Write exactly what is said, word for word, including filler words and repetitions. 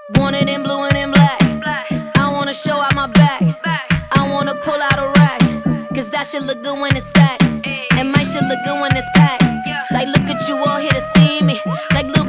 Want it in blue and in black. I wanna show out my back. I wanna pull out a rack. Cause that shit look good when it's stacked. And my shit look good when it's packed. Like look at you all here to see me. Like little